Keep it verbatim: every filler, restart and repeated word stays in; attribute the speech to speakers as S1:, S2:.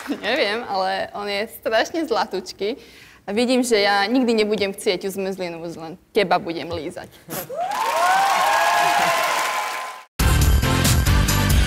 S1: Neviem, ale on je strašne zlatučký. A vidím, že ja nikdy nebudem chcieť tú zmrzlinu, už len teba budem lízať.